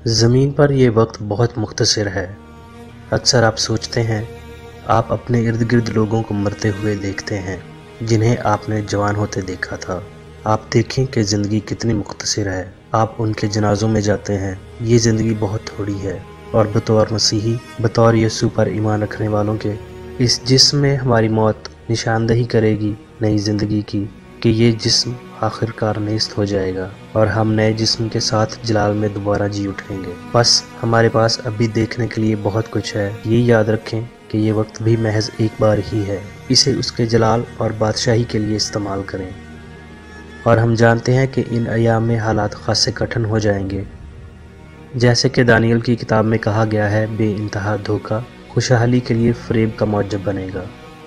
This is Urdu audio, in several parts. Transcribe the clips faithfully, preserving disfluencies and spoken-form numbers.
زمین پر یہ وقت بہت مختصر ہے۔ اکثر آپ سوچتے ہیں، آپ اپنے ارد گرد لوگوں کو مرتے ہوئے دیکھتے ہیں جنہیں آپ نے جوان ہوتے دیکھا تھا۔ آپ دیکھیں کہ زندگی کتنی مختصر ہے۔ آپ ان کے جنازوں میں جاتے ہیں۔ یہ زندگی بہت تھوڑی ہے، اور بطور مسیحی، بطور یسوع پر ایمان رکھنے والوں کے، اس جسم میں ہماری موت نشاندہی کرے گی نئی زندگی کی، کہ یہ جسم آخر کار نیست ہو جائے گا اور ہم نئے جسم کے ساتھ جلال میں دوبارہ جی اٹھیں گے۔ بس ہمارے پاس ابھی دیکھنے کے لیے بہت کچھ ہے۔ یہ یاد رکھیں کہ یہ وقت بھی محض ایک بار ہی ہے۔ اسے اس کے جلال اور بادشاہی کے لیے استعمال کریں۔ اور ہم جانتے ہیں کہ ان ایام میں حالات خاصے کٹھن ہو جائیں گے، جیسے کہ دانیل کی کتاب میں کہا گیا ہے، بے انتہا دھوکہ خوشحالی کے لیے فریب کا موجب بنے گا۔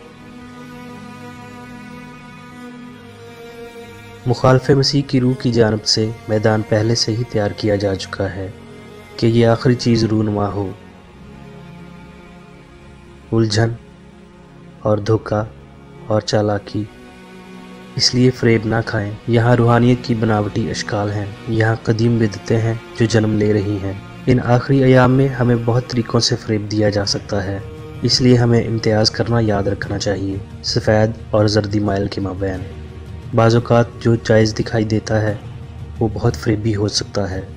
مخالف مسیح کی روح کی جانب سے میدان پہلے سے ہی تیار کیا جا چکا ہے کہ یہ آخری چیز رونما ہو۔ الجھن اور دھوکہ اور چالاکی، اس لیے فریب نہ کھائیں۔ یہاں روحانیت کی بناوٹی اشکال ہیں، یہاں قدیم بدعتیں ہیں جو جنم لے رہی ہیں۔ ان آخری ایام میں ہمیں بہت طریقوں سے فریب دیا جا سکتا ہے، اس لیے ہمیں امتیاز کرنا یاد رکھنا چاہیے، سفید اور زردی مائل کے مابین۔ بعض اوقات جو جائز دکھائی دیتا ہے وہ بہت فریبی ہو سکتا ہے۔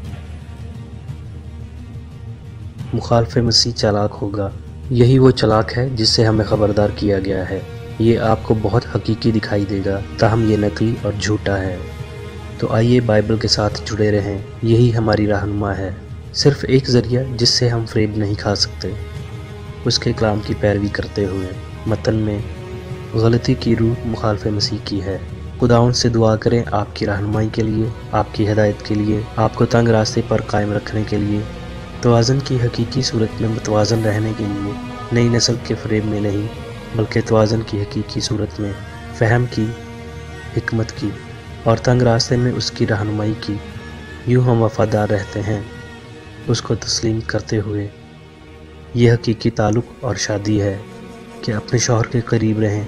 مخالف مسیح چالاک ہوگا۔ یہی وہ چلاک ہے جس سے ہمیں خبردار کیا گیا ہے۔ یہ آپ کو بہت حقیقی دکھائی دے گا، تاہم یہ نقلی اور جھوٹا ہے۔ تو آئیے بائبل کے ساتھ جڑے رہیں، یہی ہماری رہنما ہے۔ صرف ایک ذریعہ جس سے ہم فریب نہیں کھا سکتے، اس کے کلام کی پیروی کرتے ہوئے۔ متن میں غلطی کی روح مخالف مسیح کی ہے۔ خداوند سے دعا کریں آپ کی رہنمائی کے لیے، آپ کی ہدایت کے لیے، آپ کو تنگ راستے پر قائم رکھنے کے لیے، توازن کی حقیقی صورت میں متوازن رہنے کے لیے، نئی نسل کے فریب میں نہیں بلکہ توازن کی حقیقی صورت میں، فہم کی، حکمت کی اور تنگ راستے میں اس کی رہنمائی کی۔ یوں ہم وفادار رہتے ہیں، اس کو تسلیم کرتے ہوئے۔ یہ حقیقی تعلق اور شادی ہے کہ اپنے شوہر کے قریب رہیں۔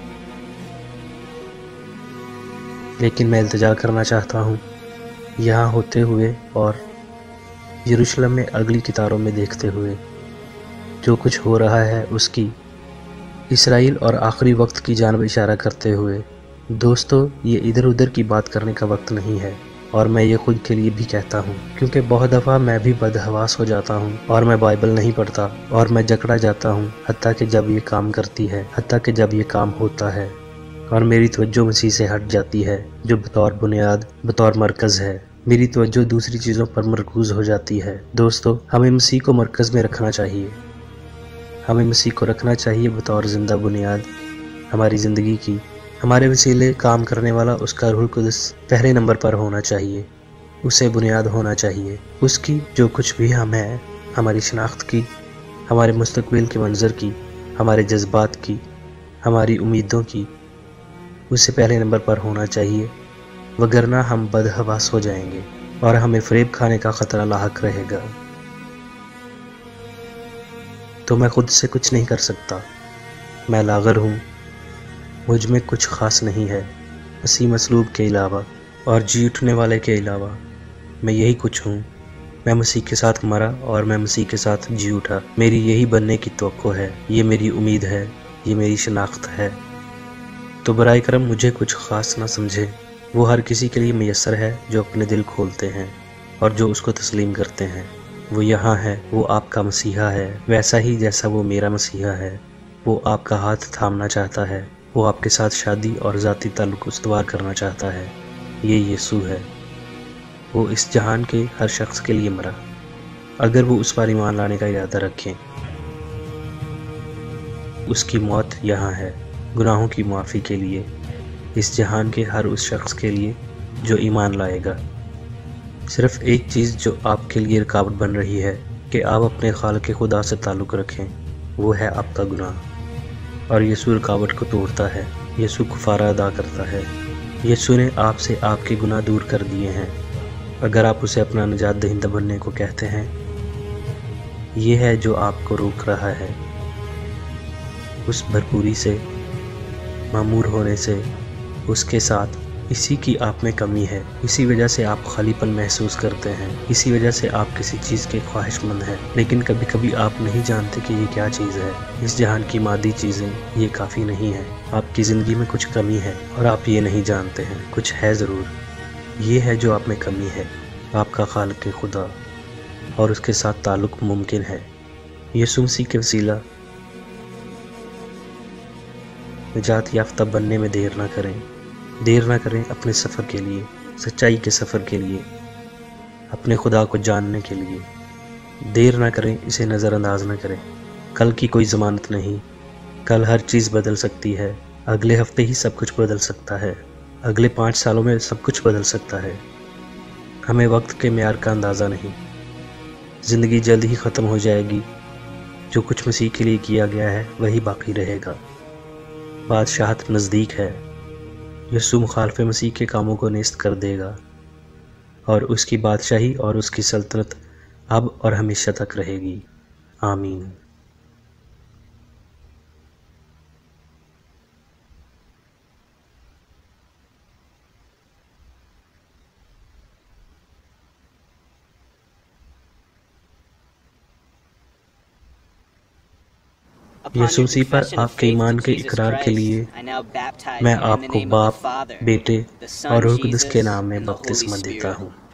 لیکن میں التجا کرنا چاہتا ہوں، یہاں ہوتے ہوئے اور یروشلم میں اگلی کتاروں میں دیکھتے ہوئے جو کچھ ہو رہا ہے، اس کی اسرائیل اور آخری وقت کی جانب اشارہ کرتے ہوئے، دوستو، یہ ادھر ادھر کی بات کرنے کا وقت نہیں ہے۔ اور میں یہ خود کے لیے بھی کہتا ہوں، کیونکہ بہت دفعہ میں بھی بدحواس ہو جاتا ہوں اور میں بائبل نہیں پڑھتا اور میں جکڑا جاتا ہوں، حتیٰ کہ جب یہ کام کرتی ہے، حتیٰ کہ جب یہ کام ہوتا ہے اور میری توجہ مسیح سے ہٹ جاتی ہے جو بطور بنیاد، بطور مرکز ہے۔ میری توجہ دوسری چیزوں پر مرکوز ہو جاتی ہے۔ دوستو، ہمیں مسیح کو مرکز میں رکھنا چاہیے۔ ہمیں مسیح کو رکھنا چاہیے بطور زندہ بنیاد ہماری زندگی کی۔ ہمارے وسیلے کام کرنے والا اس کا روح القدس پہلے نمبر پر ہونا چاہیے، اسے بنیاد ہونا چاہیے۔ اس کی جو کچھ بھی ہم ہیں، ہماری شناخت کی، ہمارے مستقبل کے منظر کی، ہمارے جذبات کی، ہماری امیدوں کی، اسے پہلے نمبر پر ہونا چاہیے، وگرنہ ہم بدحواس ہو جائیں گے اور ہمیں فریب کھانے کا خطرہ لاحق رہے گا۔ تو میں خود سے کچھ نہیں کر سکتا، میں لاغر ہوں، مجھ میں کچھ خاص نہیں ہے مسیح مصلوب کے علاوہ اور جی اٹھنے والے کے علاوہ۔ میں یہی کچھ ہوں۔ میں مسیح کے ساتھ مرا اور میں مسیح کے ساتھ جی اٹھا۔ میری یہی بننے کی توقع ہے، یہ میری امید ہے، یہ میری شناخت ہے۔ تو برائے کرم مجھے کچھ خاص نہ سمجھے، وہ ہر کسی کے لیے میسر ہے جو اپنے دل کھولتے ہیں اور جو اس کو تسلیم کرتے ہیں۔ وہ یہاں ہے، وہ آپ کا مسیحا ہے، ویسا ہی جیسا وہ میرا مسیحا ہے۔ وہ آپ کا ہاتھ تھامنا چاہتا ہے، وہ آپ کے ساتھ شادی اور ذاتی تعلق استوار کرنا چاہتا ہے۔ یہ یسوع ہے۔ وہ اس جہان کے ہر شخص کے لیے مرا، اگر وہ اس پر ایمان لانے کا ارادہ رکھیں۔ اس کی موت یہاں ہے، گناہوں کی معافی کے لیے، اس جہان کے ہر اس شخص کے لیے جو ایمان لائے گا۔ صرف ایک چیز جو آپ کے لیے رکاوٹ بن رہی ہے کہ آپ اپنے خالق خدا سے تعلق رکھیں، وہ ہے آپ کا گناہ۔ اور یسوع رکاوٹ کو توڑتا ہے، یسوع کفارہ ادا کرتا ہے۔ یسوع نے آپ سے آپ کے گناہ دور کر دیے ہیں، اگر آپ اسے اپنا نجات دہندہ بننے کو کہتے ہیں۔ یہ ہے جو آپ کو روک رہا ہے اس بھرپوری سے، معمور ہونے سے، اس کے ساتھ اسی کی آپ میں کمی ہے، اسی وجہ سے آپ خالی پن محسوس کرتے ہیں، اسی وجہ سے آپ کسی چیز کے خواہش مند ہیں، لیکن کبھی کبھی آپ نہیں جانتے کہ یہ کیا چیز ہے۔ اس جہان کی مادی چیزیں یہ کافی نہیں ہیں، آپ کی زندگی میں کچھ کمی ہے اور آپ یہ نہیں جانتے ہیں، کچھ ہے ضرور۔ یہ ہے جو آپ میں کمی ہے، آپ کا خالق خدا اور اس کے ساتھ تعلق ممکن ہے۔ یسوع مسیح کے وسیلہ نجات یافتہ بننے میں دیر نہ کریں، دیر نہ کریں اپنے سفر کے لیے، سچائی کے سفر کے لیے، اپنے خدا کو جاننے کے لیے۔ دیر نہ کریں، اسے نظر انداز نہ کریں۔ کل کی کوئی ضمانت نہیں، کل ہر چیز بدل سکتی ہے، اگلے ہفتے ہی سب کچھ بدل سکتا ہے، اگلے پانچ سالوں میں سب کچھ بدل سکتا ہے۔ ہمیں وقت کے معیار کا اندازہ نہیں، زندگی جلد ہی ختم ہو جائے گی، جو کچھ مسیح کے لیے کیا گیا ہے وہی باقی رہے گا۔ بادشاہت نزدیک ہے، یسوع مخالف مسیح کے کاموں کو نیست کر دے گا، اور اس کی بادشاہی اور اس کی سلطنت اب اور ہمیشہ تک رہے گی۔ آمین۔ یسوع مسیح پر آپ کے ایمان کے اقرار کے لیے میں آپ کو باپ، بیٹے اور روح القدس کے نام میں بپتسمہ دیتا ہوں۔